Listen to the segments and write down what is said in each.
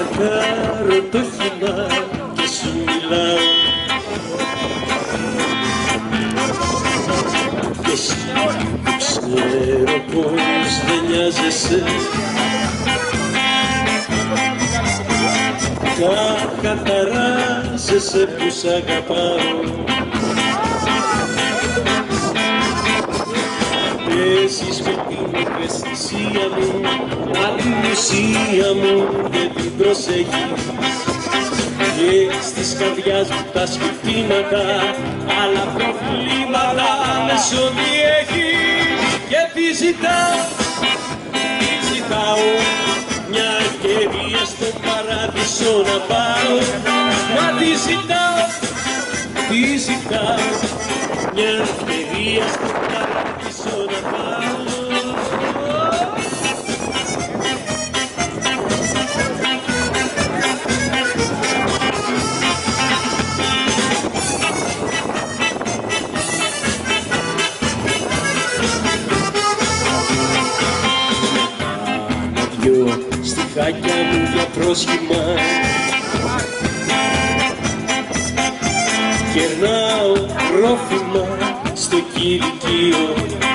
παρκάρω το χυμά και σου μιλάω και εσύ που ξέρω πως δεν νοιάζεσαι καταράζεσαι που σ' αγαπάω. Παίζεις με την ευαισθησία μου, μα την ουσία μου δεν την προσέχεις και στις καρδιάς μου τα σπιχτήματα άλλα προβλήματα μες ό,τι έχεις. Και τι ζητάω, μια ευκαιρία στον παράδεισο να πάω. Μα τι ζητάω, μια ευκαιρία στον παράδεισο να πάω. Δυο στιχάκια μου για πρόσχημα κερνάω πρόφημα στο κηλικείο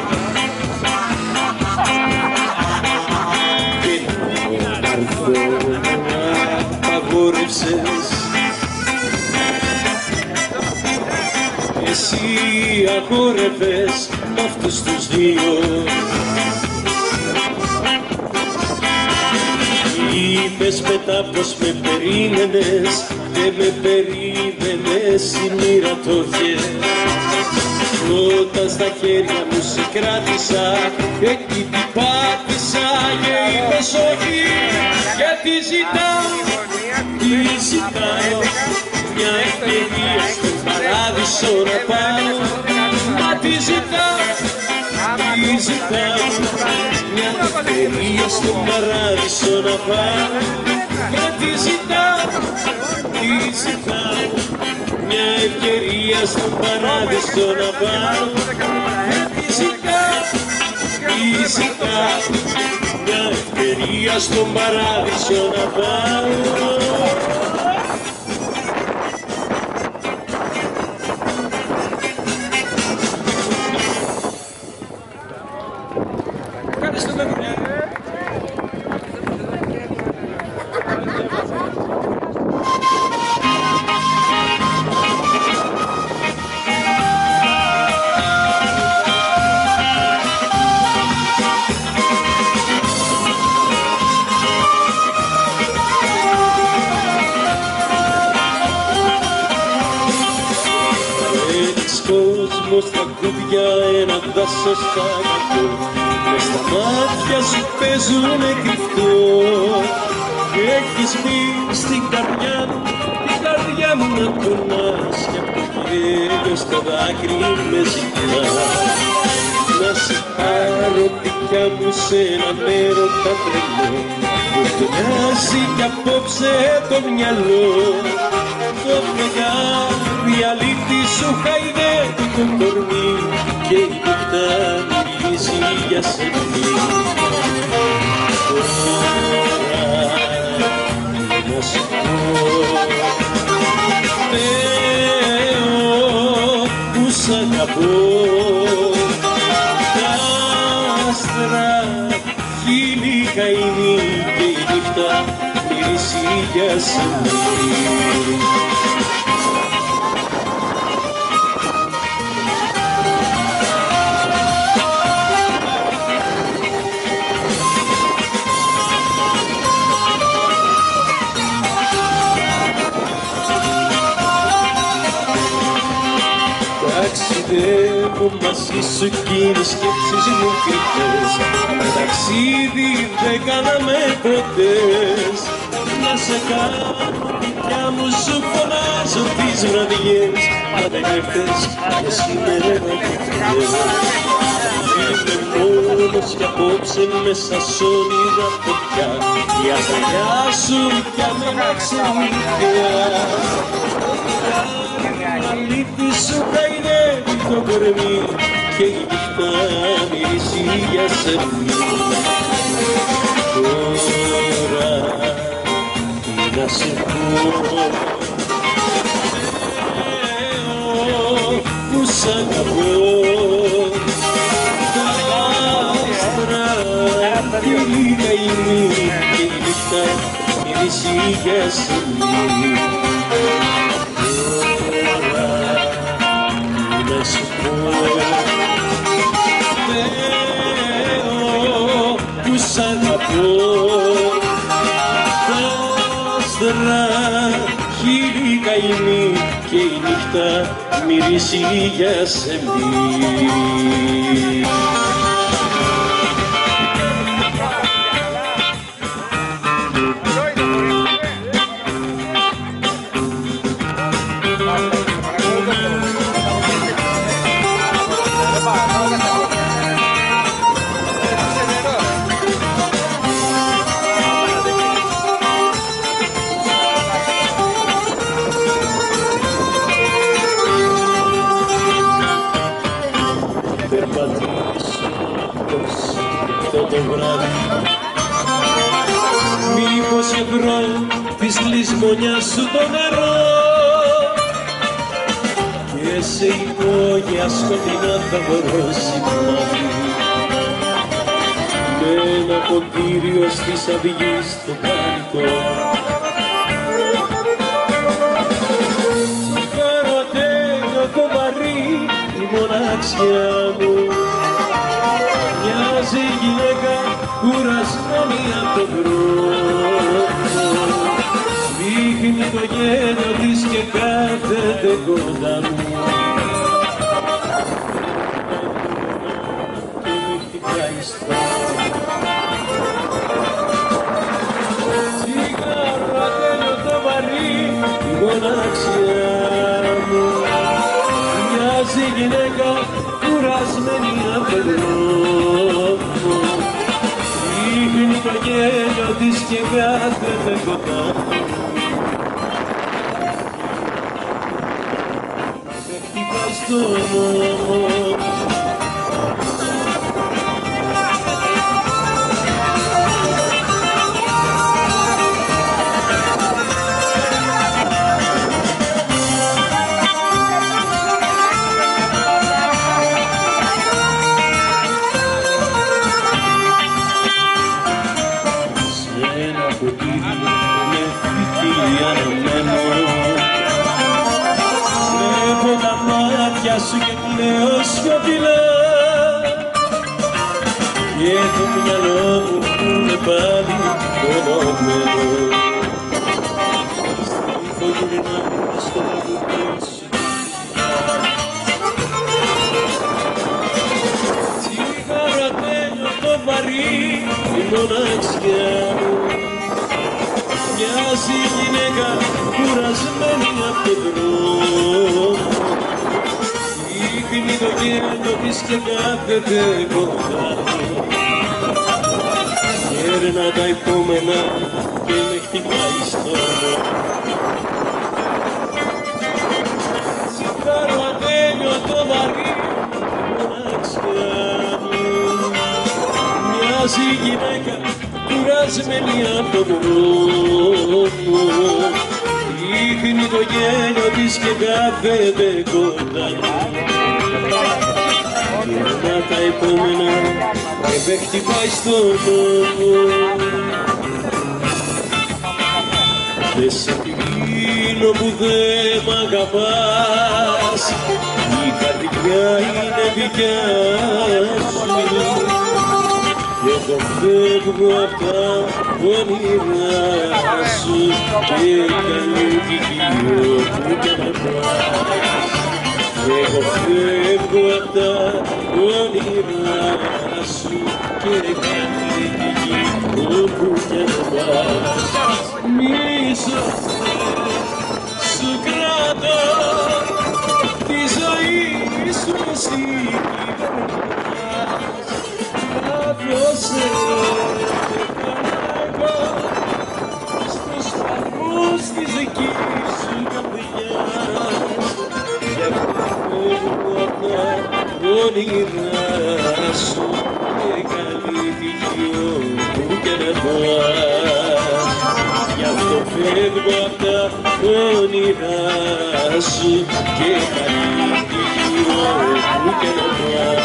και να έρθω να απαγόρευσες εσύ αγόρευες μ' αυτούς τους δύο. Είπες μετά πως με περίμενες, δεν με περίμενες, η μοίρα το είχε. Όταν στα χέρια μου σε κράτησα, εκεί την πάτησα και είπες όχι. Και τι ζητάω, μια ευκαιρία στον παράδεισο να πάω. Μα τι ζητάω, μια ευκαιρία στον παράδεισο να πάω. Και τι ζητάω, μια ευκαιρία στον παράδεισο να πάω. Και τι ζητάω, μια ευκαιρία στον παράδεισο να πάω. Κόσμος, τραγούδια, ένα δάσος θάνατο μες στα μάτια σου παίζουνε κρυφτό. Έχεις μπει στην καρδιά μου, την καρδιά μου να πονάς και απ' το γέλιο στο δάκρυ με ζητάς. Να σε πάρω δικιά μου σε έναν έρωτα τρελό που το μοιάζει κι απόψε το μυαλό. Το μεγάλη αλήθεια σου χαϊδεύει το κορμί και η νύχτα μυρίζει για σεμνή. Τώρα να σου πω, Θεό που σ' αγαπώ. Τα άστρα χείλη καημή και η νύχτα μυρίζει για σεμνή. Ταξιδεύω μαζί σου κι είναι σκέψεις μου κρυφές. Ταξίδι δεν κάναμε ποτέ. Να σε κάνω δικιά μου σου φωνάζω τις βραδιές. Μα δεν έρθες και σήμερα νυχτιές. Είμαι μόνος κι απόψε μέσα σ' όνειρα φωτιά. Η αγκαλιά σου για μένα ξενύχτια. Αλήθεια σου καηδεύει το κορμί και η νύχτα μυρίζει για σεμνή. Τώρα να σε πω που σ' αγαπώ. Τα άστρα φίλοι καημοί και η νύχτα μυρίσει για σελί. Τώρα να σου πω που σ' αγαπώ. Τα άστρα χείλη καημή και η νύχτα μυρίσει για σελί. Περπατήσω αυτό το βράδυ, μήπως ευρώ της λησμονιάς σου το νερό και σε υπόγεια σκοτεινά θα βρω σημάδι με ένα ποτήριο στις αυγής στο πανικό. Καροτέλο το βαρύ η μοναξιά μου, μοιάζει γυναίκα κουρασμένη απ' τον δρόμο, δείχνει το γέλιο της και κάθεται κοντά μου και μη χτυπάει τσιγαροτέλο το βαρύ η μοναξιά μου, μοιάζει γυναίκα κουρασμένη απ' τον δρόμο, δείχνει το γέλιο της και κάθεται κοντά μου. Με χτυπάει στο νόμο. Βλέπω τα μάτια σου και κλαίω σιωπηλά και το μυαλό μου που είναι πάλι κομμωμένο στρίφω γυρνάω στο τραγουδί σου. Τσιγαροτέλιο το βαρύ η μοναξιά μου, μοιάζει γυναίκα κουρασμένη απ' τον δρόμο, δείχνει το γέλιο της και κάθεται κοντά μου, γέρνα τα επόμενα και με χτυπάει στο νόμο. Τσιγαροτέλιο το βαρύ μοναξιά μου, μοιάζει γυναίκα κουρασμένη απ' τον δρόμο, δείχνει το γέλιο της και κάθεται κοντά μου, γυρνά τα επόμενα και με χτυπάει στο νόμο. Δε σε κλείνω που δεν μ' αγαπάς, η καρδιά είναι δικιά σου και εγώ φεύγω απ' τα όνειρά σου και καλή τυχείο που κι αν πας. Εγώ φεύγω απ' τα όνειρά σου και καλή τυχείο που κι αν πας. Μίσο σου κράτω τη ζωή σου εσύ δώσε εγώ στους σταθμούς της δικής σου καρδιάς, γι' αυτό φεύγω απ' τα όνειρά σου και καλή τυχείο που κι αν πας. Γι' αυτό φεύγω απ' τα όνειρά σου και καλή τύχη όπου και να πας.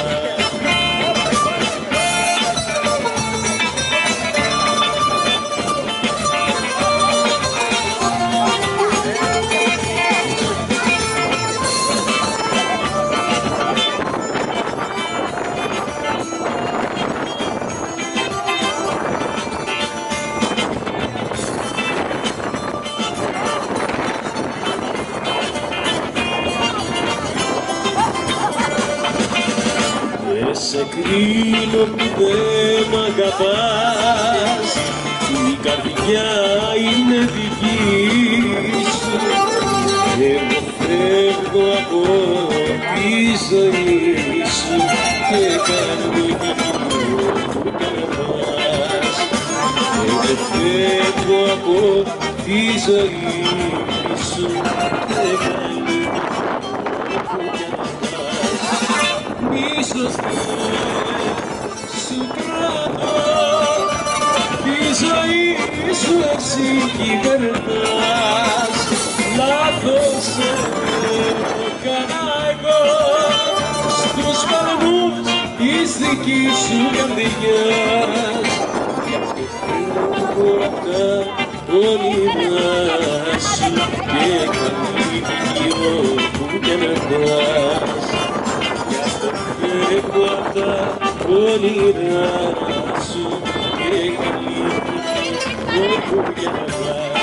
Σε κρίνω που δεν μ' αγαπάς, η καρδιά είναι δική σου. Εγώ φεύγω από τη ζωή σου και κάνω γύρω που και να πας. Εγώ φεύγω από τη ζωή σου και κάνω γύρω που και να πας. Μίσος σου κρατώ, τη ζωή σου εσύ κυβερνάς. Λάθος έκανα εγώ στους παλμούς της δικής σου καρδιάς. Και φεύγω απ' τα όνειρά σου και καλή τύχη όπου και να πας. Φεύγω απ' τα όνειρά σου και καλή τύχη όπου και να πας.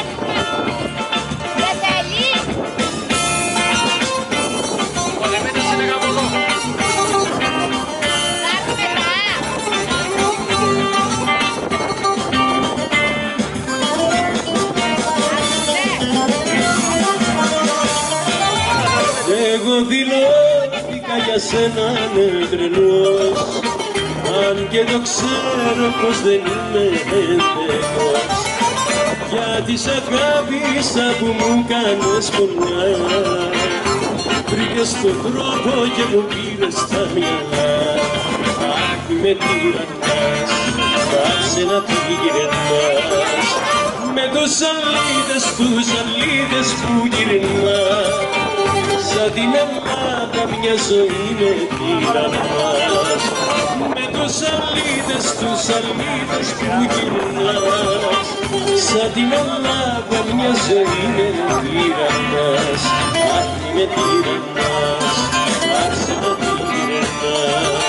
Εγώ δηλώθηκα για σένα τρελός, αν και το ξέρω πως δεν είμαι έντεκος. Γιατί σ' αγάπησα που μου κάνες πολλά, βρήκες τον τρόπο και μου πήρες τα μυαλά. Αχ, με τυραννάς, πάψε να πηγαινάς, με τους αλήτες που γυρνάς. Σαν την Ελλάδα μια ζωή με τυραννάς, με τους αλήτες που γυρνάς. Σαν την Ελλάδα μια ζωή με τυραννάς. Αχ, με τυραννάς, άρχισε να τυραννάς.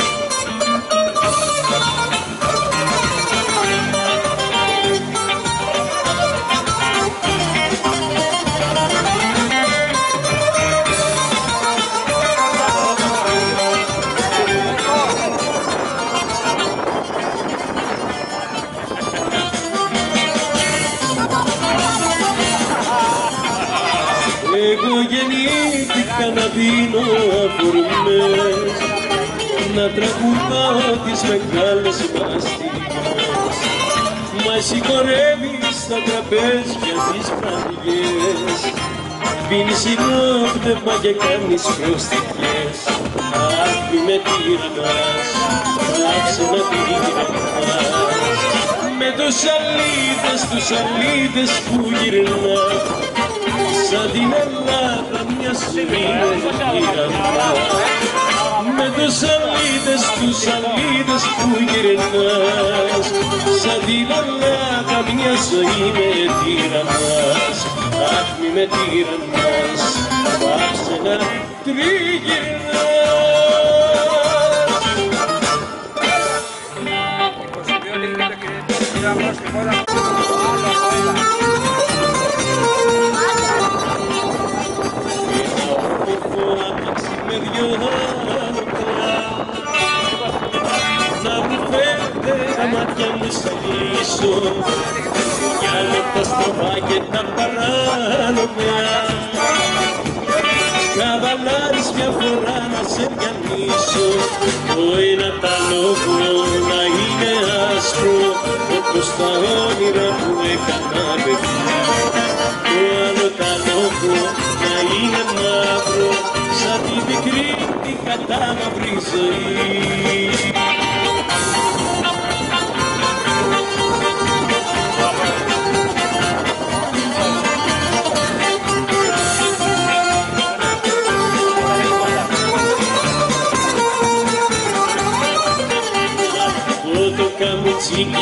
Εγώ γεννήθηκα να δίνω αφορμές, να τραγουδάω τις μεγάλες μας στιγμές. Μα συγχωρεύεις στα τραπέζια τις βραδιές, πίνεις υγρόπνευμα και κάνεις προστιχές. Αχ, μη με τυραννάς, άψε να τυραννάς, με τους αλήτες που γυρνάς. Σαν την Ελλάδα μια ζωή με τυραννάς, με τους αλήτες που γυρνάς. Σαν την Ελλάδα μια ζωή με τυραννάς. Αχ, μη με τυραννάς, πάψε να τριγυρνάς. Με δυο να μου φέρετε τα μάτια μου στα κλείσω, για με τα στροφά και τα παράνομα. Καβαλάρεις μια φορά να σε πιανίσω, το ένα τα λόγο να είναι άσπρο, όπως τα όνειρα που έκανα παιδί. Το άλλο τα λόγο να είναι μαύρο, σαν τη μικρή την κατάμαυρη ζωή.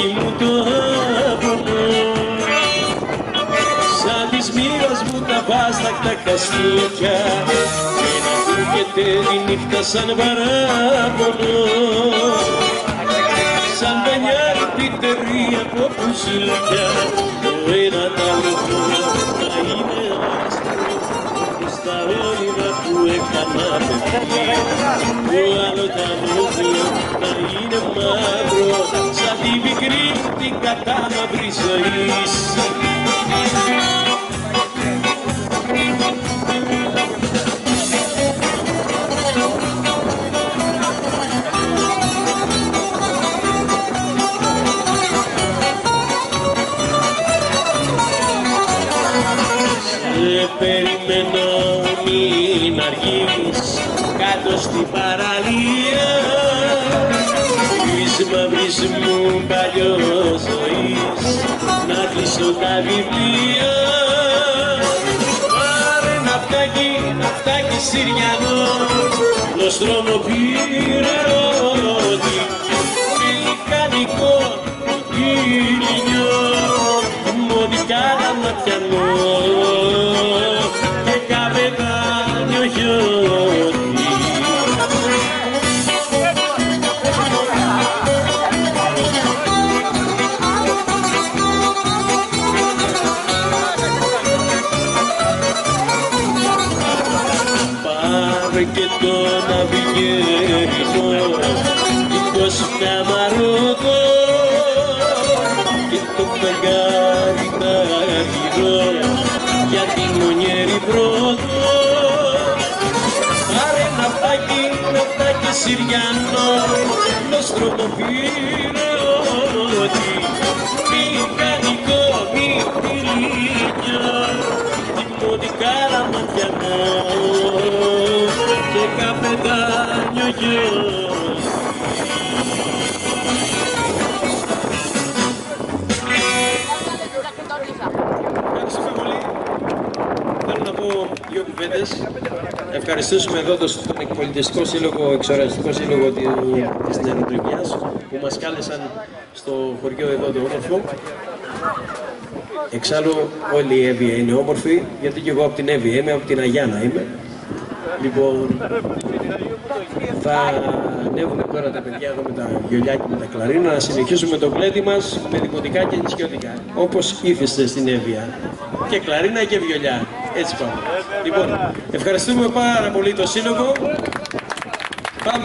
εκεί μου το πονώ. Σαν της μοίρας μου τα βάστακτα καστίκια και να ακούγεται τη νύχτα σαν παράπονο. Σαν βανιάρι πιτερή από πουζίλια το ένα τ' άλλο να είναι άστρο και στα όνειρα που έκανα παιδί το άλλο τ' άλλο να είναι μαύρο σαν τη μικρή την κατάμαυρη ζωής. Περιμένω μην αργείς κάτω στην παραλία της μαύρης μου παλιός-ζωής να κλείσω τα βιβλία. Πάρε ναυτάκι Συριανό νοστρόμο πυρεώτη μηχανικό ήλιο μοδικά ματιανό και καπετάνιο χιόνι. Πάρε και τον αυγερινό δικός καμαρότο και το φεγγάρι τα γυρώ για την μονιέρη πρώτο. Πάρε ναυτάκι Συριανό νοστρόμο πυρεώτη μηχανικό μυθιλίκιο δημοτικά ματιανό και καπετάνιο γιος. Θέλω να πω δύο κουβέντες. Ευχαριστήσουμε εδώ τον Εκπολιτιστικό Σύλλογο, Εξορραστικό Σύλλογο της Νεανοτριβιάς που μας κάλεσαν στο χωριό εδώ το όμορφο. Εξάλλου όλη η Εύβοια είναι όμορφη, γιατί και εγώ από την Εύβοια είμαι, από την Αγιάνα είμαι. Λοιπόν, θα ανέβουμε τώρα τα παιδιά εδώ με τα βιολιά και με τα κλαρίνα να συνεχίσουμε το γλέντι μας με δημοτικά και νησιωτικά, όπως ήθεστε στην Εύβοια. Και κλαρίνα και βιολιά. Έτσι πάμε. Λοιπόν, ευχαριστούμε πάρα πολύ το Σύλλογο. Πάμε.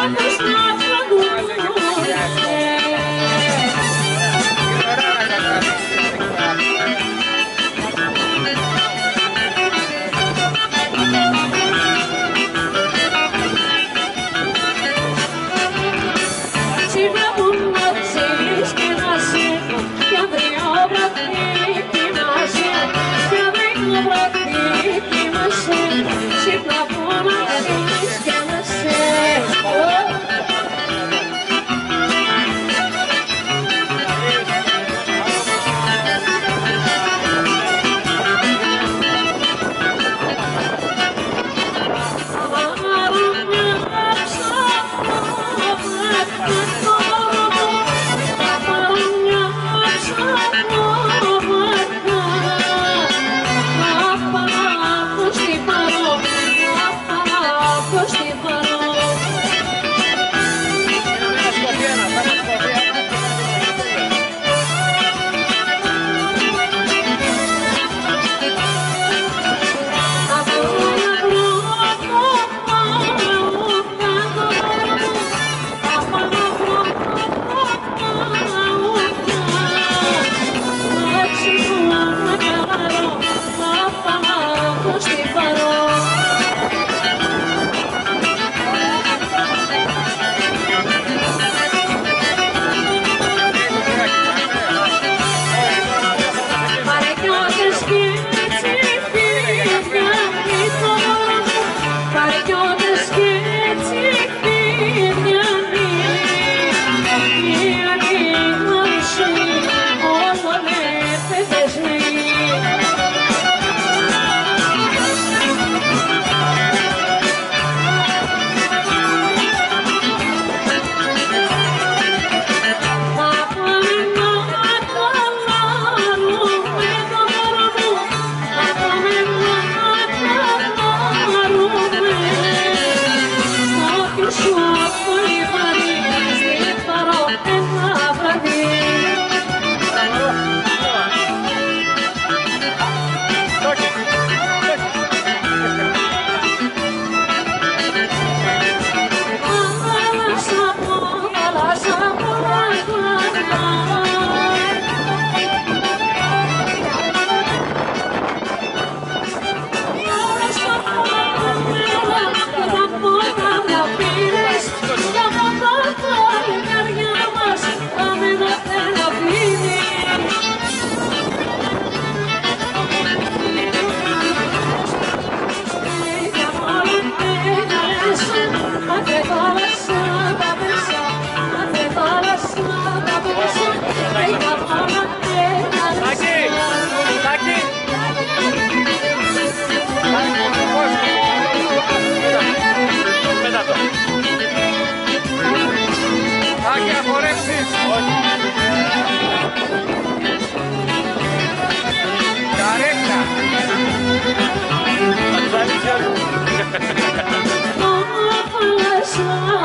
Καρέκλα.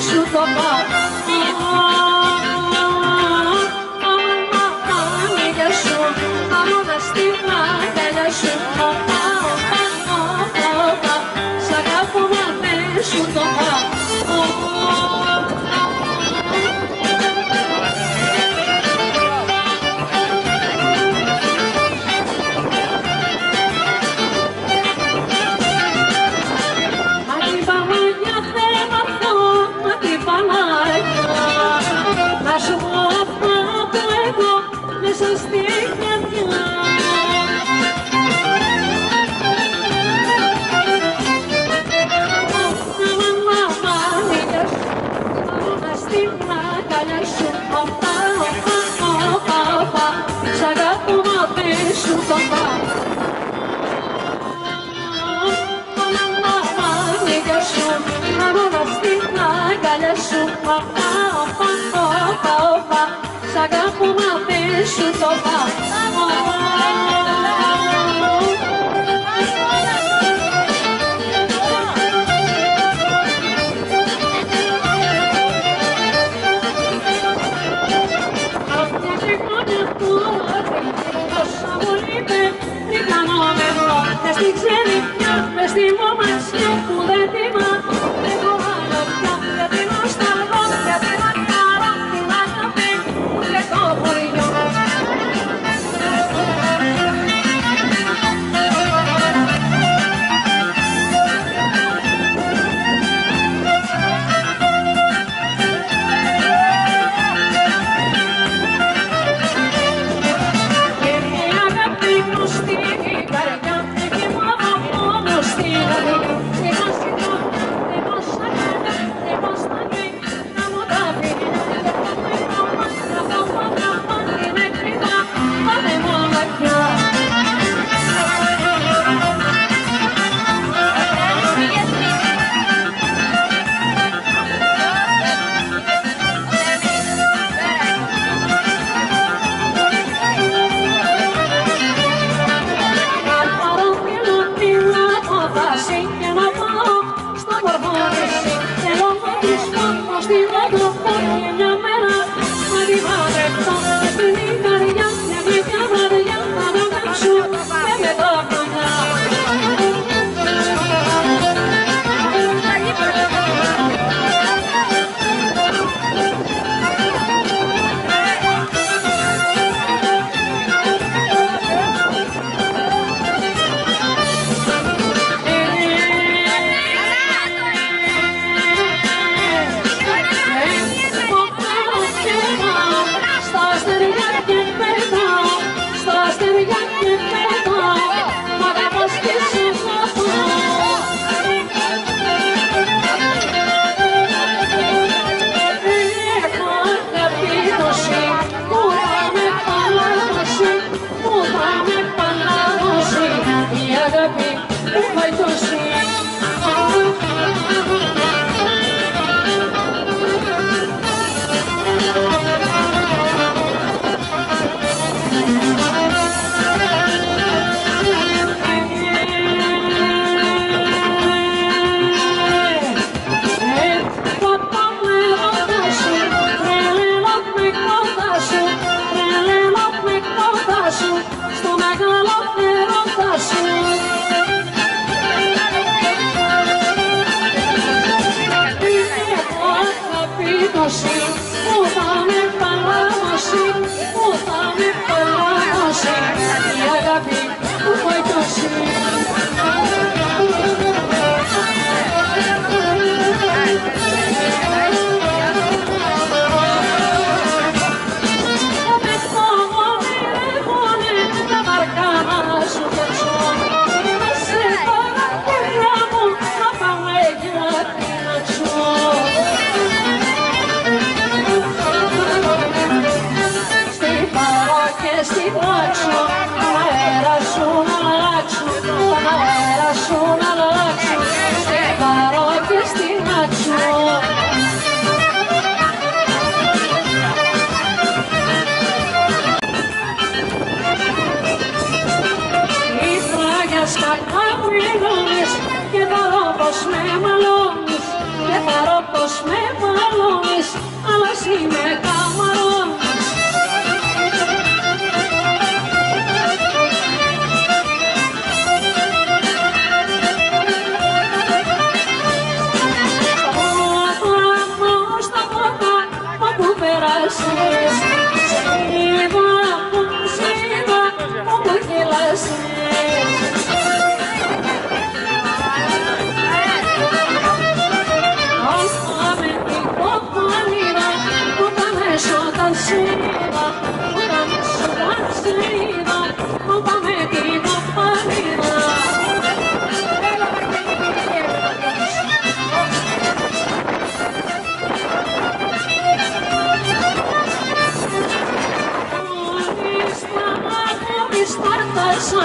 σου το πάω. Αμανίγια σου, αμόνα στην αγκαλιά σου. Σ' αγαπώ μα δεν σου το πάω. Σ' αγαπώ μα δεν σου το πάω. Μες την ξενιτιά, μες τη μοναξιά που δεν τιμά. Εγώ άλλο πια, γιατί νοσταλγώ, γιατί μακαρώ την αγάπη και το χωριό. Και η αγάπη μου στην καρδιά έχει μόνο στην αγάπη.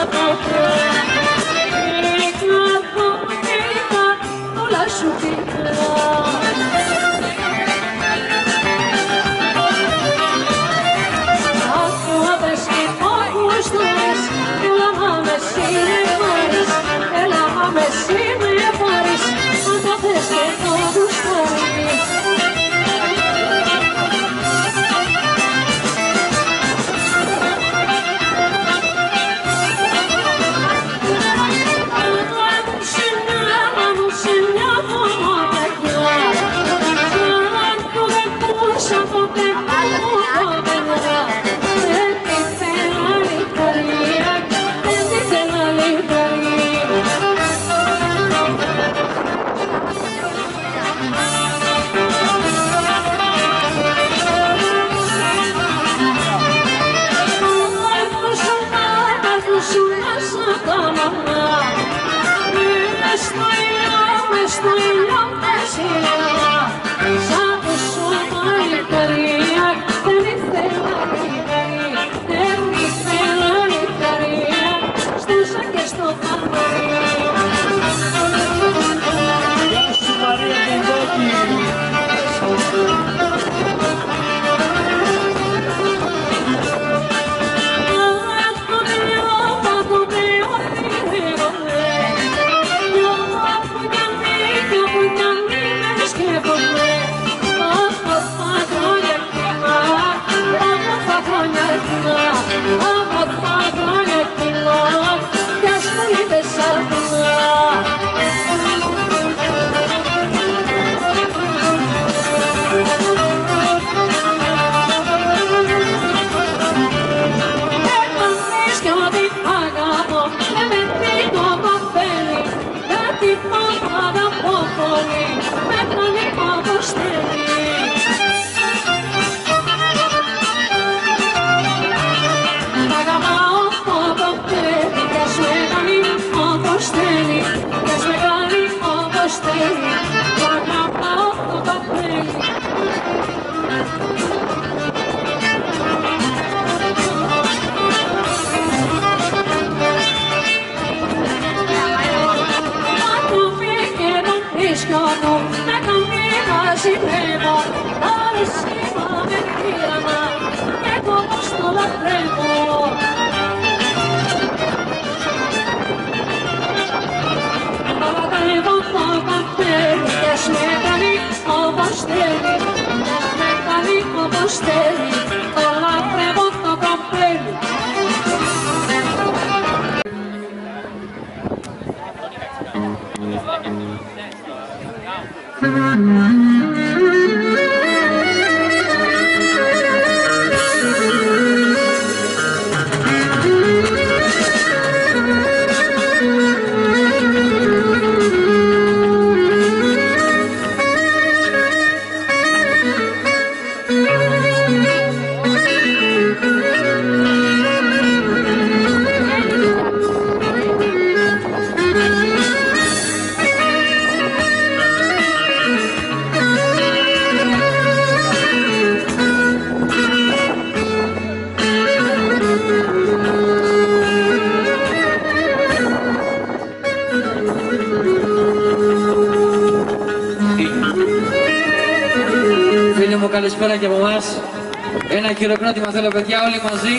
Καλησπέρα και από εμάς. Ένα χειροκρότημα θέλω παιδιά όλοι μαζί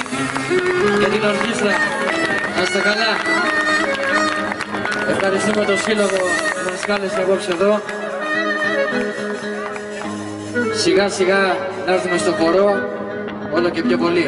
για την ορχήστρα. Να είστε καλά. Ευχαριστούμε τον σύλλογο που μας κάλεσε απόψε εδώ. Σιγά σιγά να έρθουμε στο χορό όλο και πιο πολύ.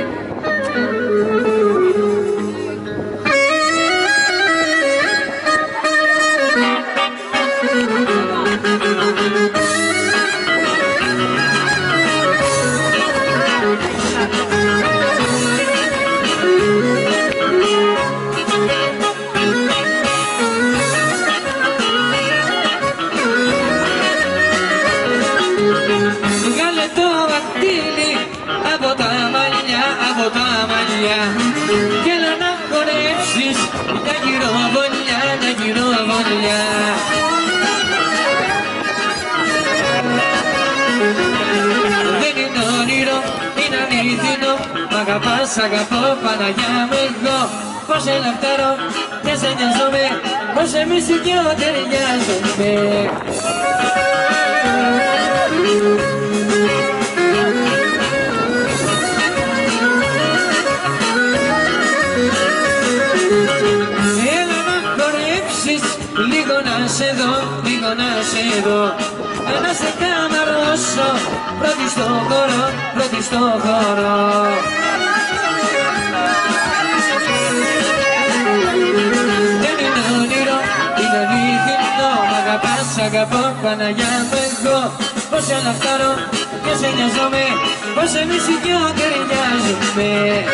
Και έλα να χορέψεις τα γυροβολιά, τα γυροβολιά. Δεν είναι όνειρο, είναι αληθινό, μ' αγαπάς, αγαπώ, Παναγιά μου εγώ. Πως ελευθερώ και σε νοιάζομαι, πως εμείς οι δυο ταιριάζουμε. Έλα να χορέψεις, λίγο να σε δω, λίγο να σε δω. Να σε καμαρώσω, πρώτη στο χώρο, πρώτη στο χώρο. Δεν είναι όνειρο, είναι αληθινό. Μ' αγαπάς, αγαπώ, Παναγιά μου εγώ. Πως ελαφτάρω και σε νοιάζομαι, πως εμείς οι δυο ταιριάζουμε.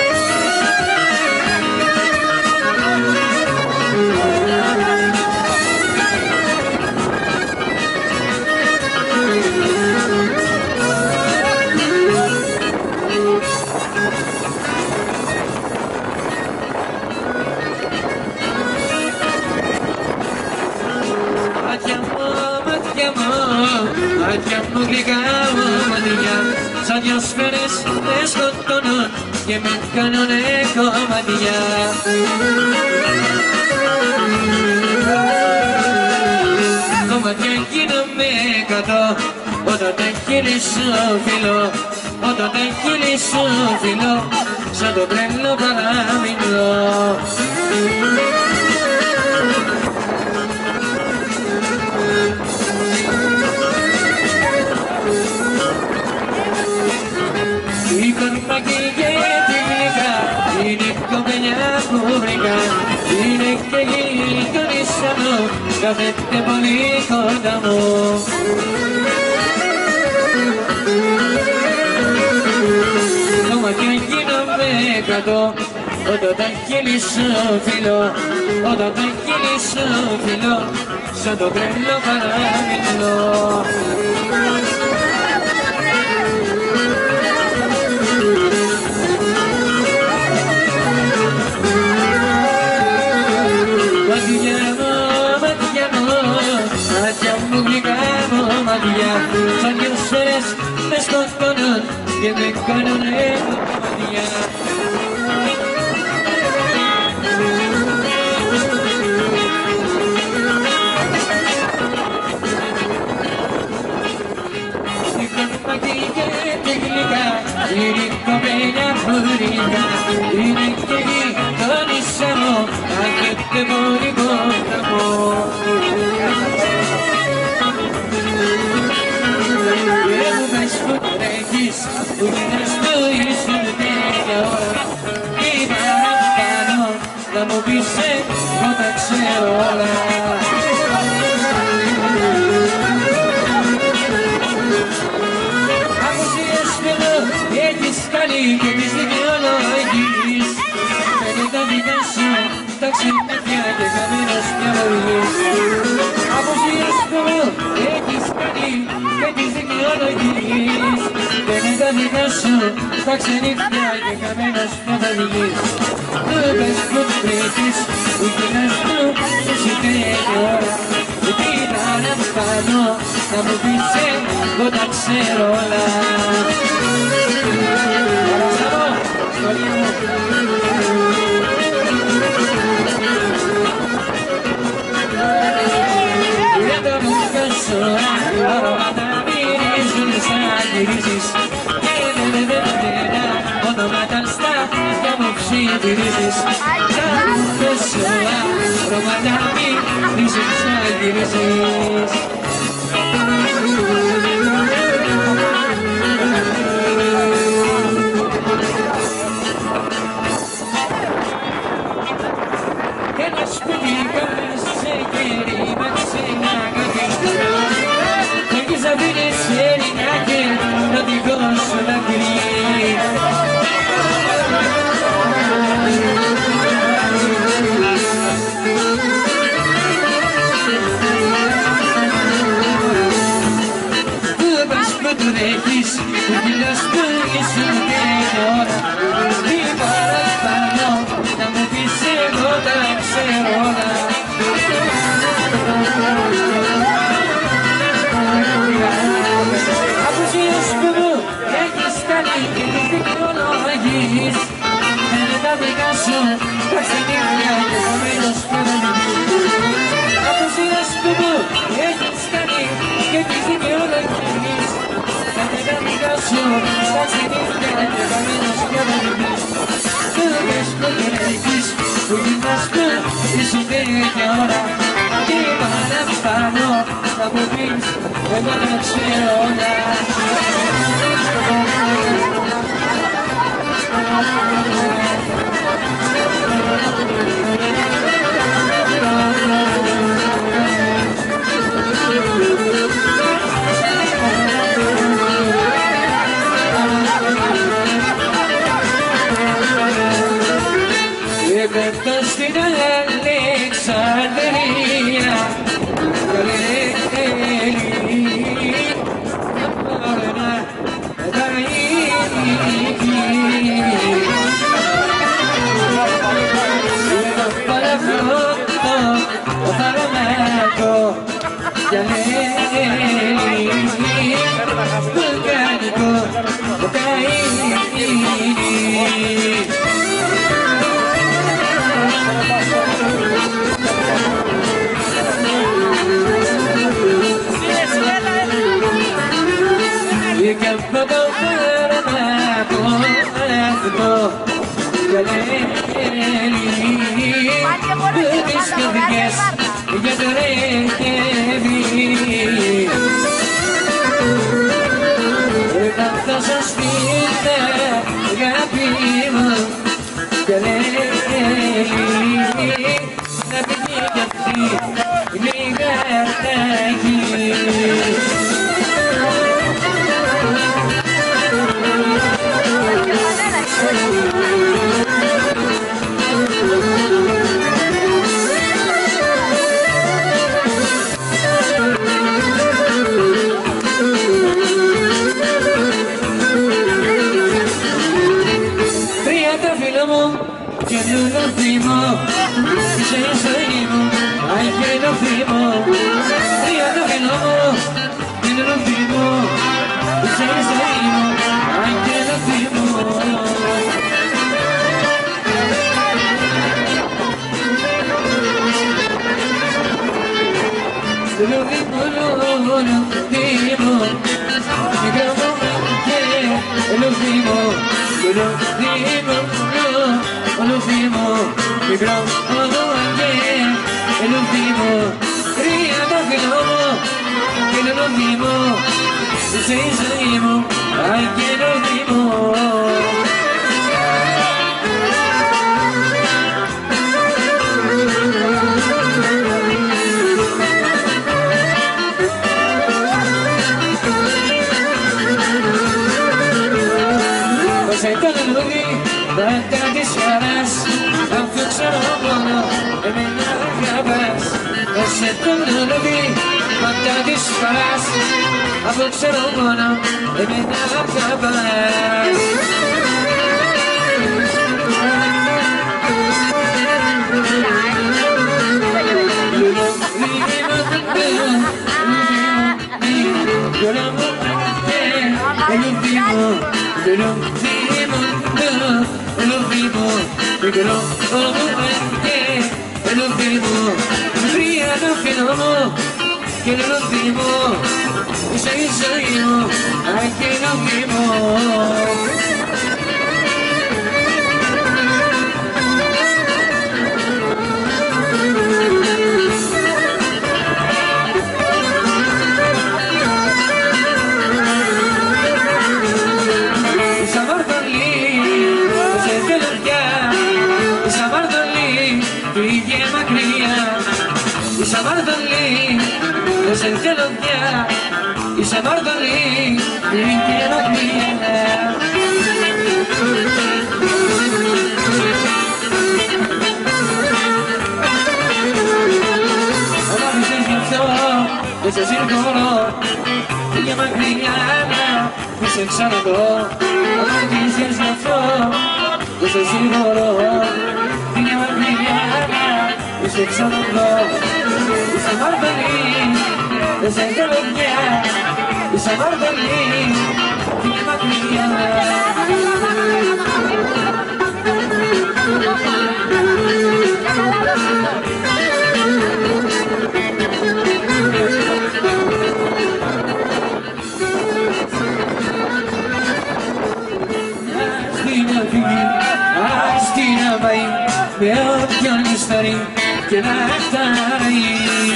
Μάτια μου γλυκά μου μάτια, σαν δυο σφαίρες με σκοτώνουν και με κάνουνε κομμάτια. Κομμάτια γίνομαι εκατό, όταν τα χείλη σου φιλώ, όταν τα χείλη σου φιλώ, σαν το τρέλο παραμιλώ. Η κορμάκι και τη γλυκά είναι η κοπελιά που βρήκα. Είναι και γειτονίσσα μου, κάθεται πολύ κοντά μου. Κομμάτια γίνομαι εκατό, όταν τα χείλη σου φιλώ, όταν τα χείλη σου φιλώ, σαν το τρέλο παραμιλώ. Μάτια μου γλυκά μου μάτια, σαν δυο σφαίρες με σκοτώνουν και με κάνουνε κομμάτια. Η κορμάκι και τη γλυκά είναι η κοπέλια που βρήκα. Είναι και γειτονίσσα μου, κάθεται πολύ κοντά μου. Που τρέχεις, που γίνες που ήσουν τέτοια ώρα. Τι παραπάνω να μου πεις εγώ τα ξέρω όλα. Απουσίες θέλω έχεις κάνει και τις δικαιολογείς. Παίρνει τα δικά σου τα ξενέθια και καμένος πια βοηθείς. Απουσίες θέλω έχεις κάνει και τις δικαιολογείς. Παίρνει τα δικά σου τα ξενύχτια και καμένος πια βοηθείς. Του πες που τρέχεις, που γίνας του εσύ τέτοια ώρα. Τι παραπάνω να μου πεις εγώ τα ξέρω όλα. Παραστάνω, σχολείο μου. Για το μουσικό σου αρώματα μυρίζουν σαν γυρίζεις. Ονόματα στα για μου ψιθυρίζεις. Τα μουσικό σου αρώματα μυρίζουν σαν γυρίζεις. Ένα σπίτι κάμεσε και ρήμαξε να καθιστώ. Έχεις αφήνεις Έλληνα και να δικός σου να κρύει. Πού πας που του δέχεις, που κοιτάς που ήσουν τέτοια ώρα. Τι παραπάνω να μου πεις εγώ τα ξέρω όλα. Απουσίες που μου έχεις κάνει και τις δικαιολογείς. σου στα ξενύχια και καμένος για να δεις. Δεν πες κοκκινέκης που γυρνάς με ήσου τέτοια ώρα και παραπάνω να μου πεις εγώ τα ξέρω όλα. Πέφτω στην Αλεξανδρία και από το φάρμακο αυτό τις καρδιές για το ρέχευι θα φτάσω σπίτι αγάπη μου και λέει να πήγε κι αυτή λιγάκι. Και το θύμο, είσαι η ζωή μου, αι και το θύμο. Τρία το φίλο μου, και το θύμο, είσαι η ζωή μου, αι και το θύμο. Το θύμο, μικρό μου και το θύμο, το θύμο. El último, mi gran ayer, el último, ría porque no, que el último, se seguimos, ay que el último. Pues entonces lo vi. Πάντα της χαράς, αφού ξέρω μόνο εμένα αγαπάς. Δώσε τον λουλούδι, πάντα της χαράς, αφού ξέρω μόνο εμένα αγαπάς. Μικρό el último, ría το φίλο μου και el último, είσαι η ζωή μου, αι και το θύμο. Είσαι αμάρτωλη, δεν σε θέλω πια. Είσαι αμάρτωλη, και μακριά. Όταν πείσες γι' αυτό, δεν σε συγχωρώ. Πήγε μακριά, μη σε ξαναδώ. Όταν πείσες γι' αυτό, δεν σε συγχωρώ. Πήγε μακριά, μη σε ξαναδώ. Είσαι αμάρτωλη, δεν σε θέλω πια. Είσαι αμάρτωλη, πήγε μακριά. φύγει, ας την να πάει με όποιον λησταρεί και να φτάει.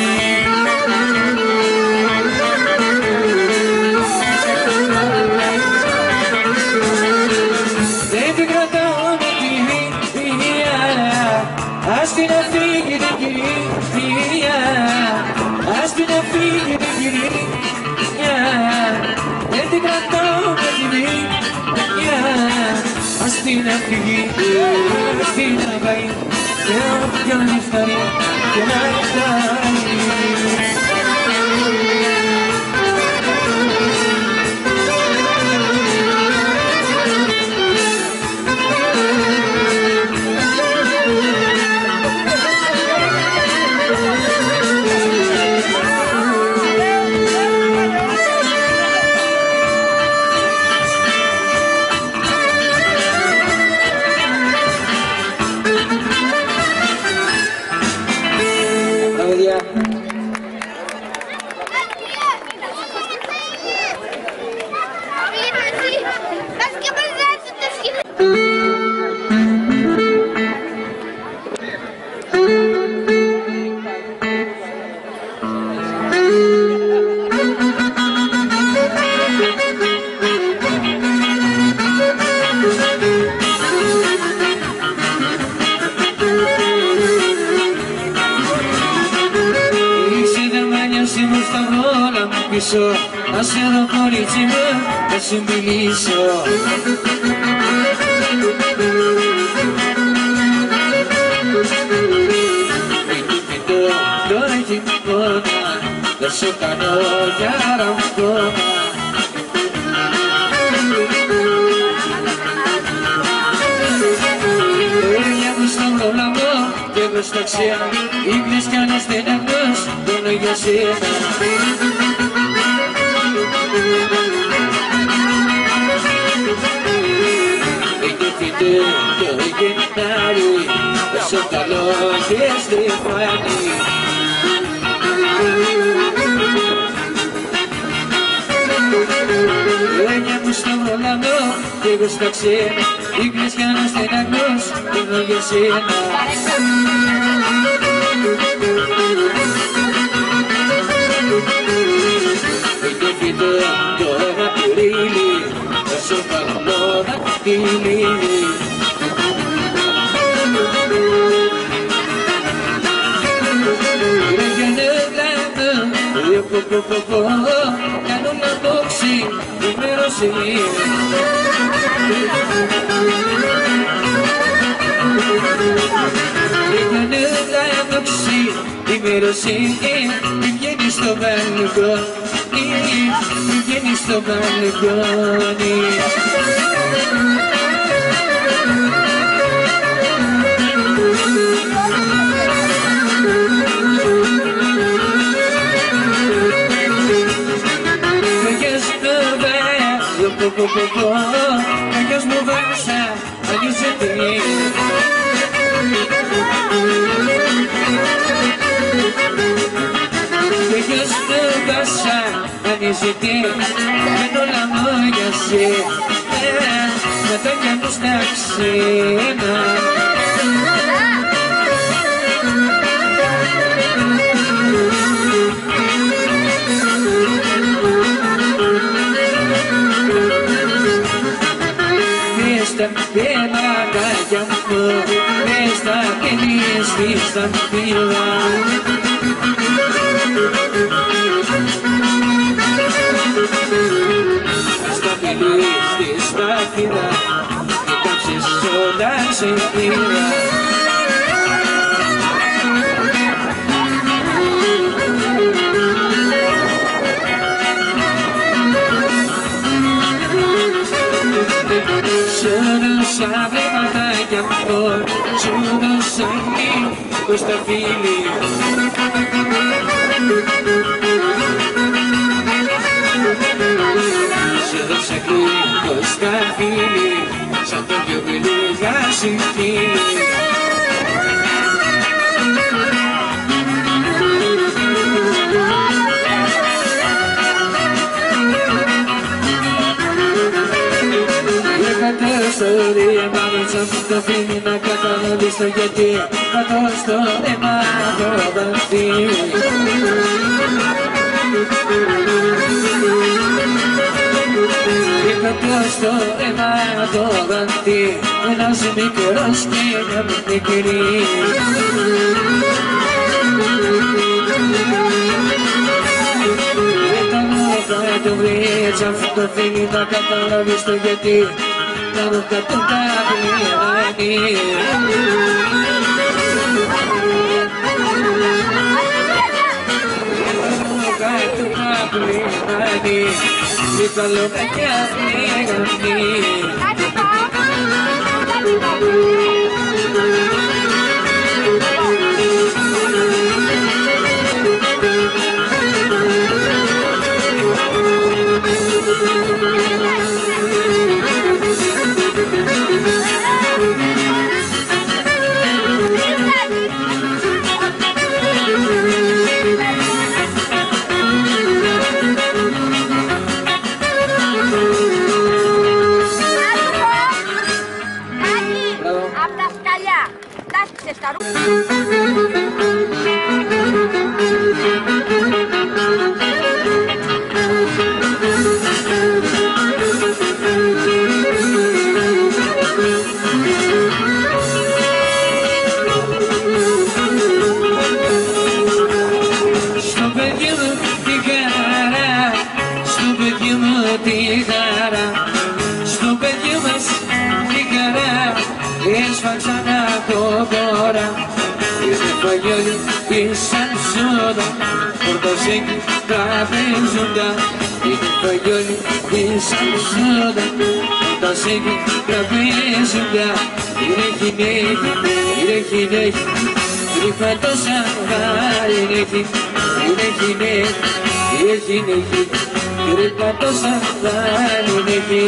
Δεν την κρατάω με τη βία, ας την να φύγει την κυρία, ας την να φύγει την κυρία. Δεν την κρατάω με τη βία, ας την να φύγει, ας την να πάει με όποιον λησταρεί και να φτάσει. Ας εδώ κορίτσι μου, θα σου μιλήσω. Τώρα έχει πόνα, δεν σου κάνω για ραμπόνα. Έλια μου στο πρόλαμο και εγώ στα ξένα, ήγνες κι αν στεναγνός, πόνο για σένα. Είναι φυτό το Γενάρη, τόσο καλό και στεφάνι. Έννοια μου στο πρόλαμο και εγώ στα ξένα, ήγνες κι αν στεναγνός, πόνο για σένα. Είναι φυτό το Απρίλη, τόσο καλό δακτύλι. Ρέγγανε γλάμα, κάνω να δόξει η μεροσύνη. Ρέγγανε γλάμα, η μεροσύνη, μη βγαίνει στο μπαλκόνι, μη βγαίνει στο μπαλκόνι. Κακιός μου βάσα, αγγίζεται. Κακιός μου βάσα, αγγίζεται. Δεν όλα μου για σένα, να τα κάνω στα ξένα. Στα πέμαγάκια μου, μες στα κελίες της τα φύλλα. Στα κελίες της τα φύλλα, κοίταξες όλα σε φύλλα. Σαν βρεματάκια μου, σου δώσα λίγο στα φίλη. Σου δώσα λίγο στα φίλη, σαν το δυο λίγα συμφίλη. ιστορία πάνω σ' αυτό το φίλι να καταλάβεις το γιατί πατώ στο αίμα το δαχτύλι. Και πατώ στο αίμα το δαχτύλι ένας μικρός και μια μικρή. Το βρεις αυτό το φίλι να καταλάβεις το γιατί κάνω κάτω τα πληράνει. Κάτω τα πληράνει είπα λογάκια πληράνει. Σαν σώδα, πορτοσέκι τραπέζοντα. Είναι φαγιόλι, σαν σώδα, πορτοσέκι τραπέζοντα. Είναι γυναίκα, είναι γυναίκα, κρυφά το σαγάλι έχει. Είναι γυναίκα, είναι γυναίκα, κρυφά το σαγάλι έχει.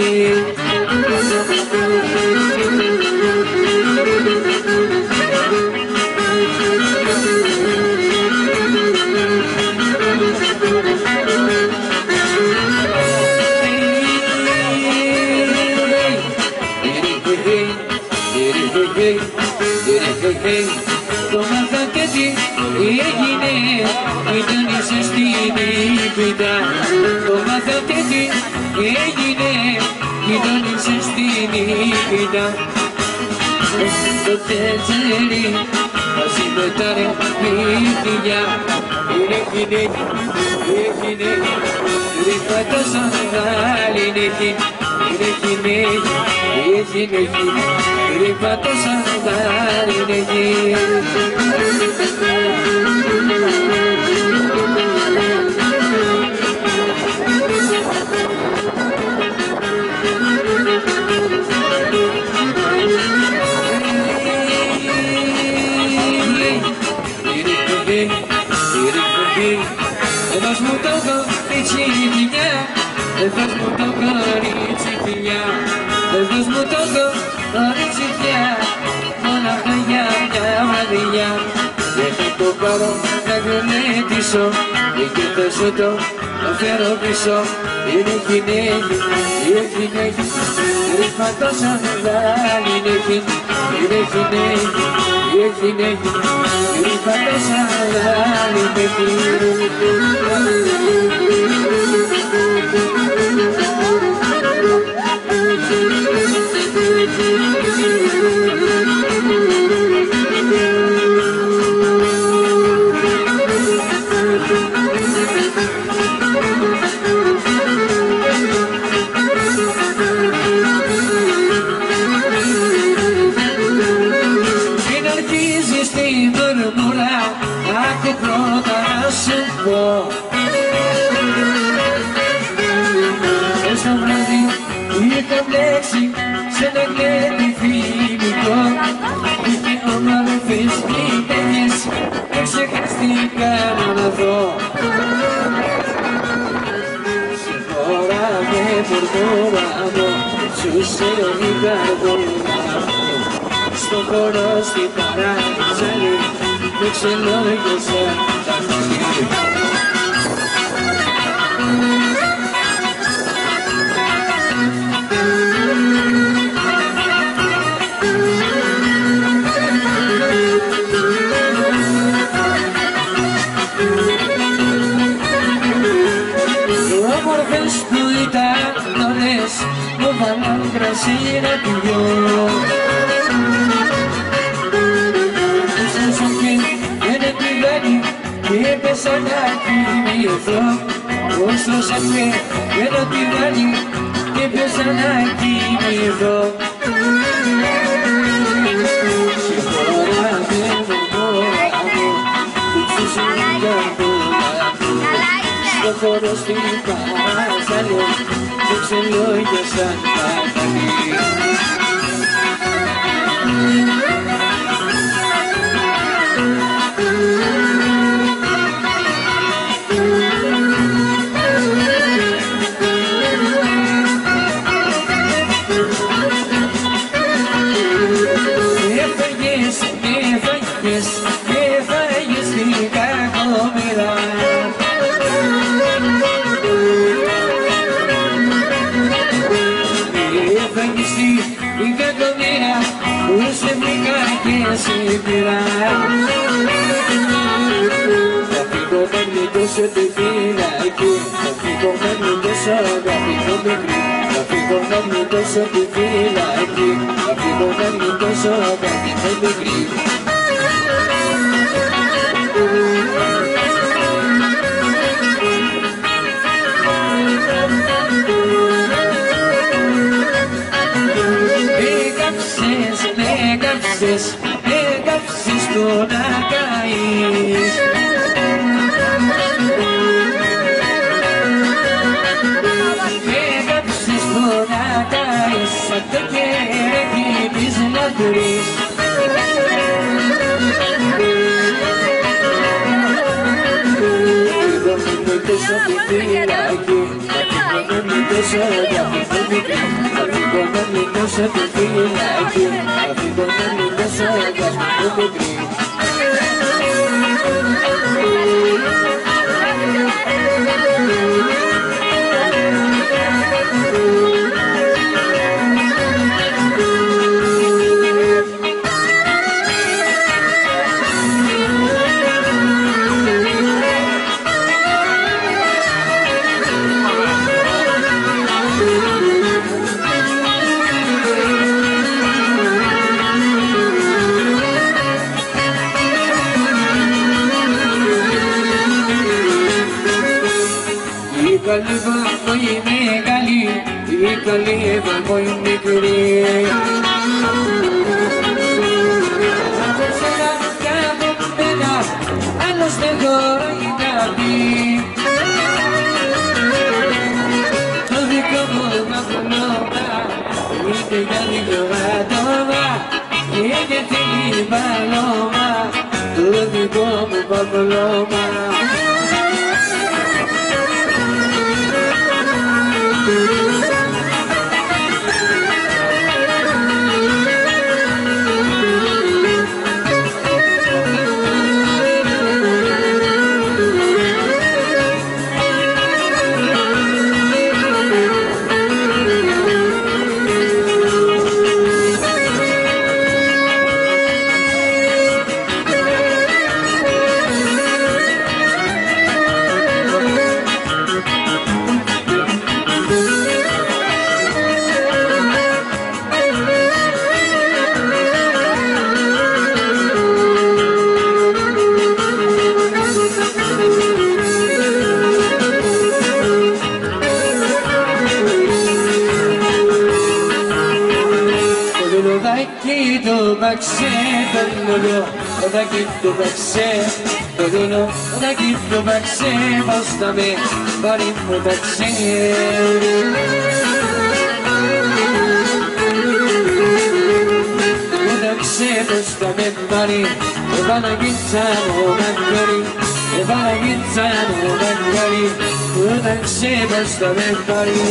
Το μάθατε τι έγινε, γειτόνισε στην Ήπειτα. Το μάθατε τι έγινε, γειτόνισε στην Ήπειτα. Το τέτσερι, μαζί με τα ρε μύθια. Είναι γυναίκα, είναι γυναίκα, κρυφά το σαγάλι έχει. Είναι γυναίκα, είναι γυναίκα, κρυφά το σαγάλι έχει. Δώσ' μου το κορίτσι φιλιά, δώσ' μου το κορίτσι φιλιά, δώσ' μου το κορίτσι φιλιά, μόναχα για μια βραδιά. Δεν θα το πάρω να γονέτησω, και θα σου το φέρω πίσω. Είναι γυναίκα, είναι γυναίκα, κρυφά το σαγάλι έχει. Είναι γυναίκα, είναι γυναίκα, κρυφά το σαγάλι έχει. Στο βράδυ είχα μπλέξει σε ένα κλέτη φιλικό και όμορφες γυναίκες δεν ξεχαστήκα να δω. Συγχώραμε πορτόραμο, σου σε ολιγαρδόνα στον χώρο στην παράξαλη με ξελόγιασα τα χέρια. βάλαν κρασί να πηγώ. Στρώσαμε ένα τηγάνι και έπεσα να κοιμηθώ. Στρώσαμε ένα τηγάνι και έπεσα να κοιμηθώ. Στο χώρο στην παράσαλο το ξελόγια σαν παγαλί. Έφαγες την κακομοίρα. Έφαγες την κακομοίρα που σε βρήκα και σε πήρα. Θα φύγω να γλιτώσω τη φυλακή, θα φύγω να γλιτώσω αγαπητό μικρή. Θα φύγω να γλιτώσω τη φυλακή, θα φύγω να γλιτώσω αγαπητό μικρή. Έκαψες το να καείς. Έκαψες το να καείς σαν το κεράκι της λατρής. Εγώ με τόσο τη φυλακή, εγώ με τόσο αγαπητό μικρή. Εγώ με τόσο τη φυλακή, εγώ με τόσο αγαπητό μικρή. Η καλή βαμβό είναι καλή, η καλή βαμβό είναι μικρή. Από σένα κι από μένα, άλλος δεν χωράει να πει. Το δικό μου μαυρολόμα, είτε για δυο άτομα, είτε θέλει παλώμα, το δικό μου μαυρολόμα. Το μπαξέ, το λουλού, οδάκι το μπαξέ, το λουλού, οδάκι το μπαξέ, πώς θα με πάρει μου μπαξέ. Το μπαξέ, πώς θα με πάρει, Παναγίτσα μου μαγκάρι, Παναγίτσα μου μαγκάρι, το μπαξέ, πώς θα με πάρει.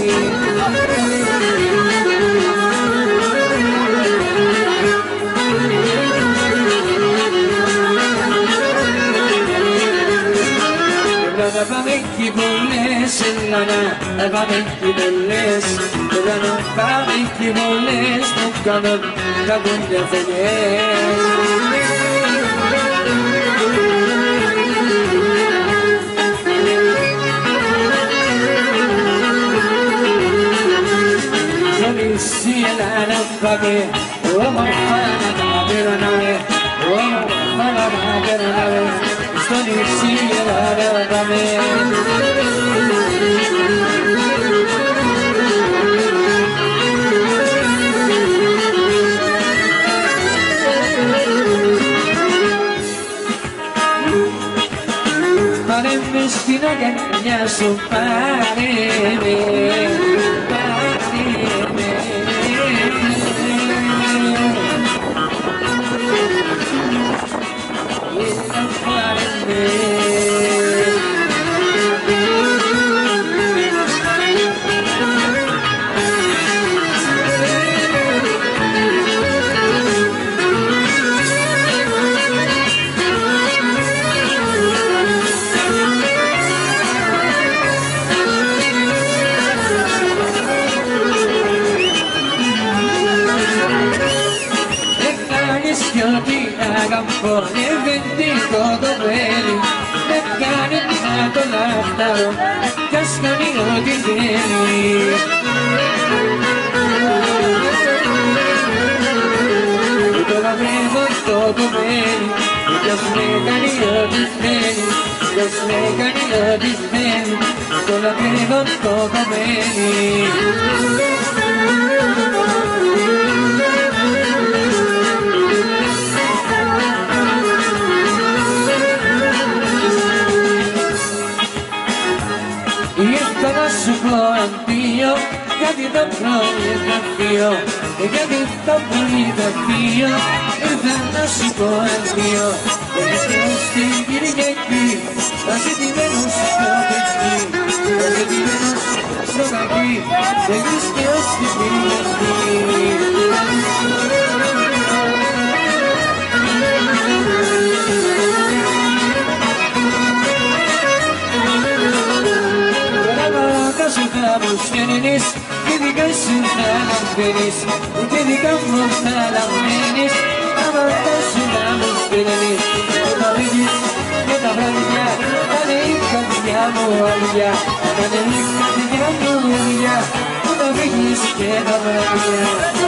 Να πάμε εκεί που λες, να πάμε εκεί που λες, να πάμε εκεί που λες, που κάνουν τα γούνια φωνές. السيلة نفقي ومرحانا تعبرنا ومرحانا تعبرنا اشتري السيلة نفقي Paremmi spina che mi ha su pareme Campone ventito doveri, le cane nato l'attaro, cascanino di veri. Io l'avevo tutto bene, io smecanino di sveni, io smecanino di sveni, io l'avevo tutto bene. Anch'io, che ti do anch'io, e che ti do anch'io, e vanno si può anch'io, e che ti dire che qui, ma se ti vedo sto qui, ma se ti vedo sto qui, e che sti qui. Vamos feliz, que digas sin nada feliz, que digamos nada feliz, vamos feliz, una feliz, una bravia, dale cambiamo via, dale cambiamo via, una feliz que no bravia.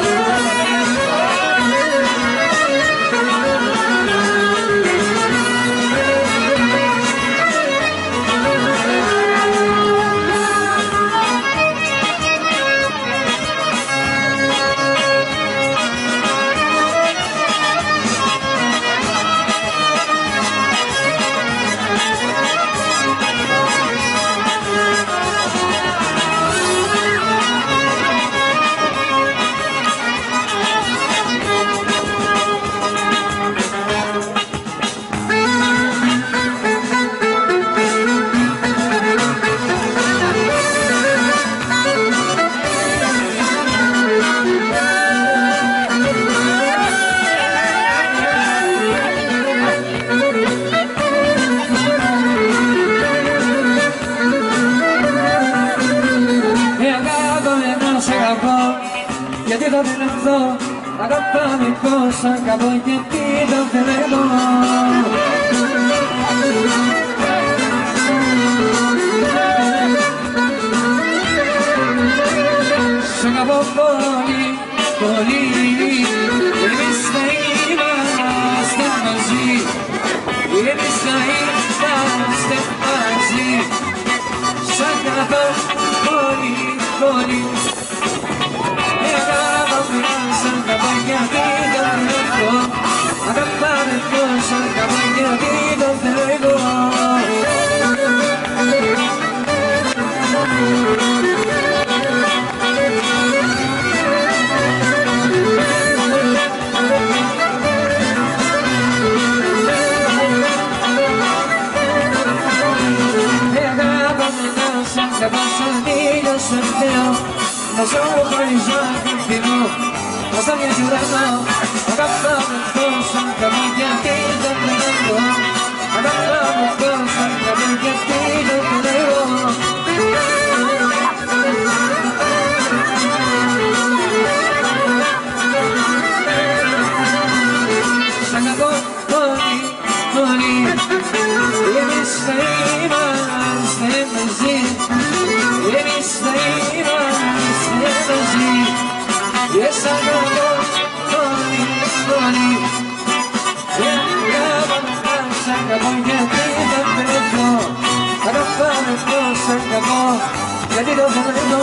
Agappami cosa che vuoi che ti davvero sono popoli, poli, e mi stai così, e mi stai così, sono popoli, poli. Santa Maria di Davvero, agappare con Santa Maria di Davvero. E agappame con Santa Maria di Davvero, ma sono paesaggi di noi. Masanya Jurano, agappame con Santa Maria di Davvero, agappame con Santa Maria di Davvero. S'acabò Tony, e mi stai così, e mi stai così. σαν καλός χωρίς φωνή. Δεν έκανα σαν κακό γιατί δεν πετώ. Αγαπάμε το σαν κακό γιατί το θέλω.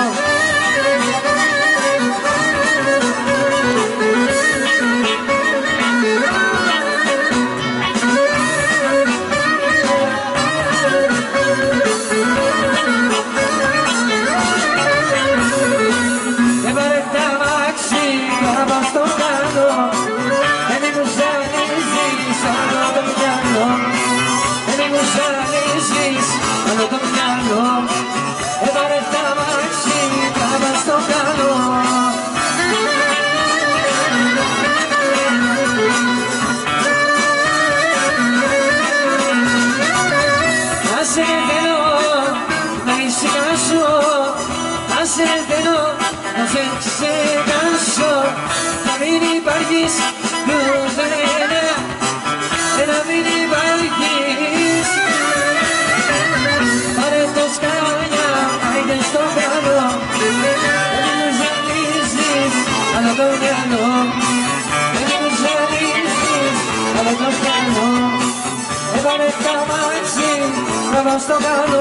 Να σε ξεχάσω, να μην υπάρχεις πουθενά, να μην υπάρχεις. Πάρε το σκάλια, άιντε στο καλό, δεν μου ζαλίζεις, αλλά το μυαλό. Δεν μου ζαλίζεις, αλλά το μυαλό. Έβαλε τα μάξι, να πάω στο καλό.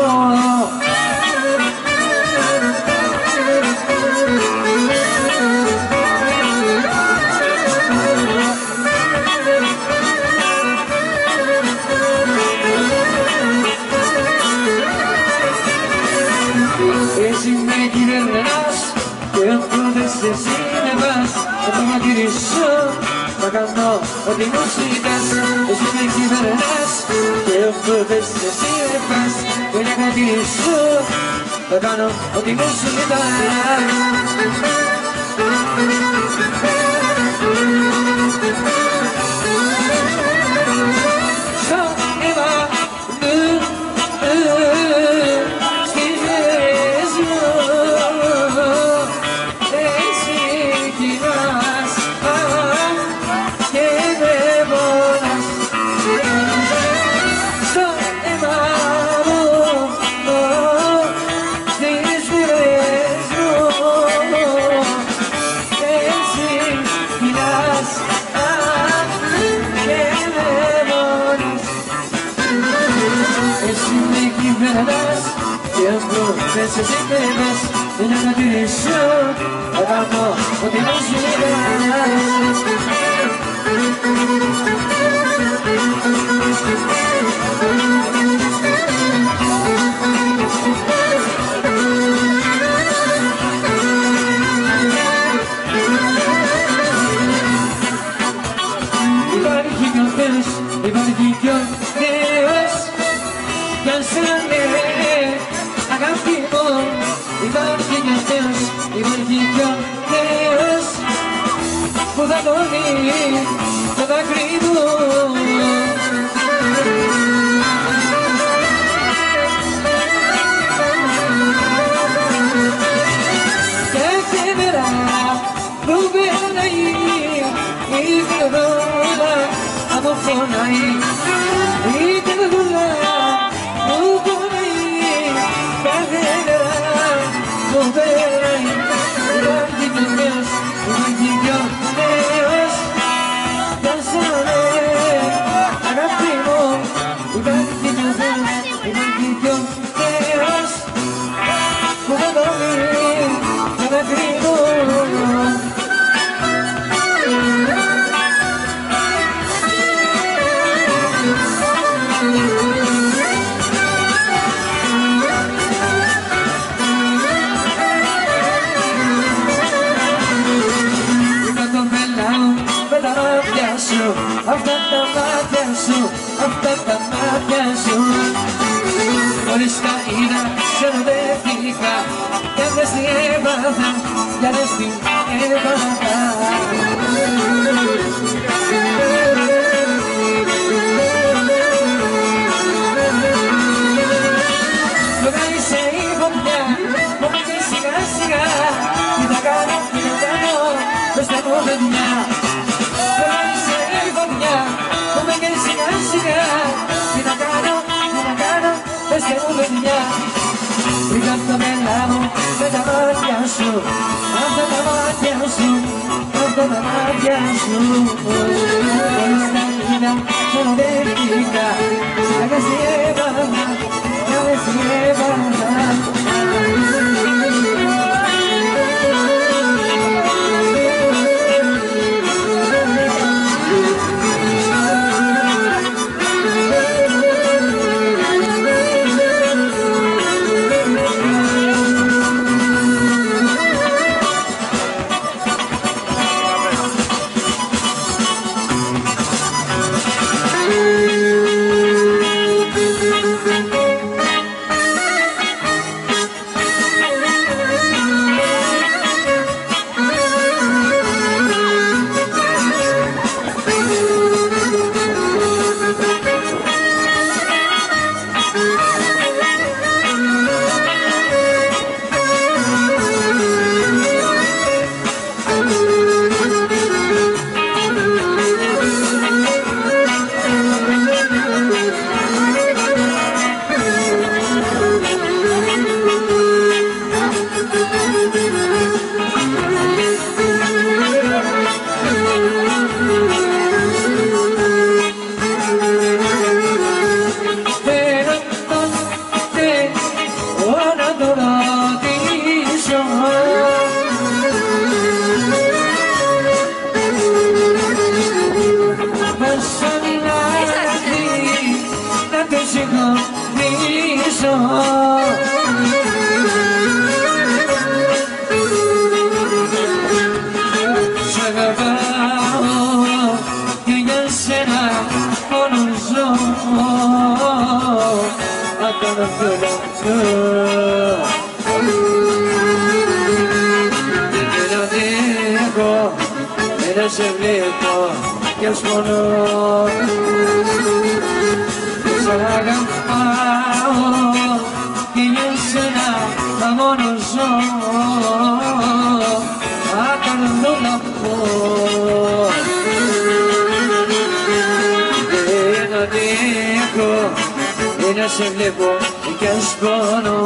Εσύ με κυβερνάς και όποτε εσύ με πας θα το μαγειρίσω, θα κάνω ό,τι μου ζητάς. Εσύ με κυβερνάς και όποτε εσύ με πας θα το μαγειρίσω, θα κάνω ό,τι μου ζητάς. Εσύ με πας, δεν θα κατηρήσω, θα κάνω ό,τι μου ζητάς. Υπάρχει κι ο Θεός, υπάρχει κι ο Θεός, κι αν σε αγάπη μου, υπάρχει κι ο Θεός, υπάρχει κι ο Θεός που θα το δει το δάκρυ μου. Κάθε μέρα που περνάει η καρδούλα αποφωνάει, η καρδούλα που πονάει. Κάθε μέρα που περνάει υπάρχει κι ο Θεός, υπάρχει κι ο Θεός, κι αν σ' αγάπη μου, υπάρχει κι ο Θεός, υπάρχει κι ο Θεός που θα το δει το δάκρυ μου. Αυτά τα μάτια σου, αυτά τα μάτια σου, μόλις τα είδα ξενοδεύτηκα κι αν δες τι έπαθα, για δες τι έπαθα. Λογάρισε η φωτιά, μου πήγε σιγά σιγά, τι θα κάνω, πες τα μου παιδιά. Πες μου παιδιά, βρήκα το μελά μου με τα μάτια σου, αυτά τα μάτια σου από τα μάτια σου. Όλες τα είδα, ξοδεύτηκα. Δεν σε βλέπω και σπονώ. Σ' αγαπάω και για σένα θα μόνο ζω. Άκαρδο να πω. Δεν αντέχω, δεν σε βλέπω και σπονώ.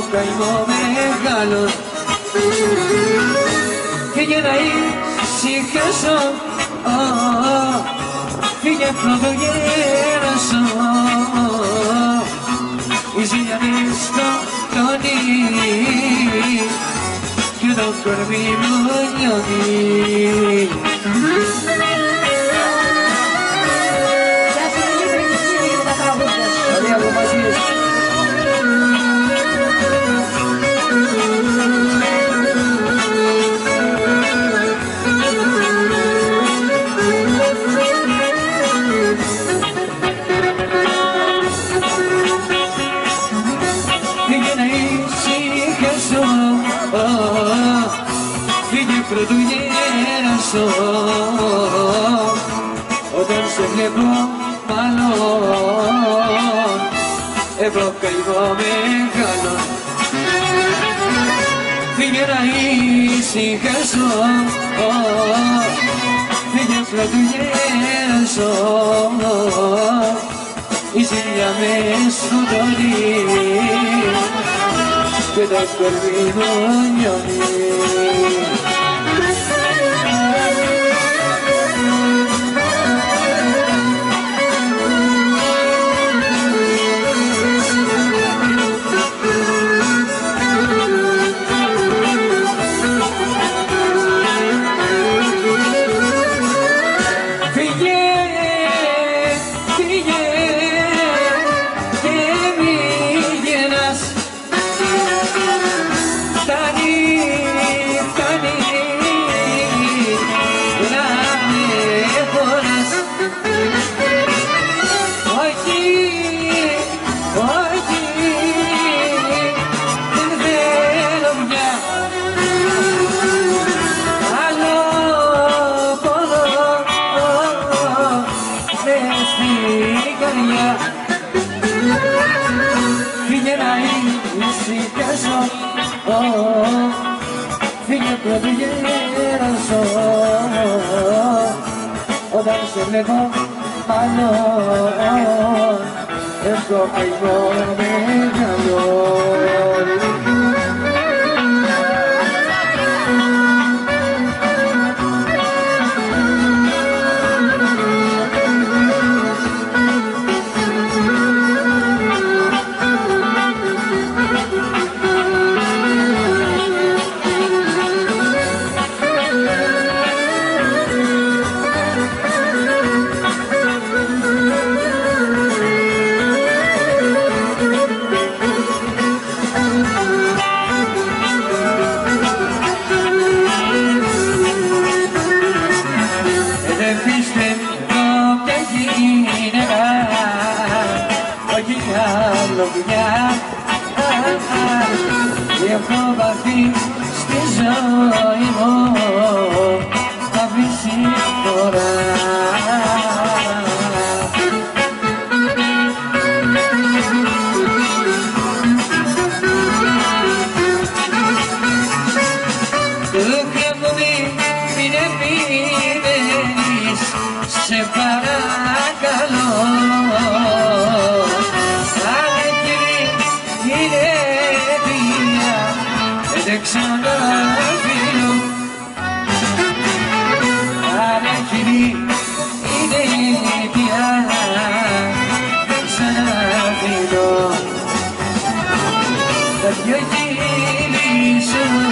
καημό μεγάλο. Φύγε να ησυχάσω, φύγε πρωτογέρασο. Η ζήλια με σκοτώνει και το κορμί μου λιώνει. Όταν σε βλέπω μάλλον έχω καημό μεγάλο. Φύγε να ησυχάσω, φύγε πρωτού γέρασω. Η ζήλια με σκοτώνει και το κορμί μου λιώνει. Φύγε να ησυχάσω, φύγε πρωτού γέρασω. Όταν σε βλέπω μάλλον έχω καημό μεγάλο. Έχω βαθεί στη ζωή μου, θα βήσει τώρα. Δούχα μου μην επιμένεις, σε παρακαλώ. Δεν ξαναφύγω, ανέχει είναι πια, δεν ξαναφύγω. Τα δυο χείλη σου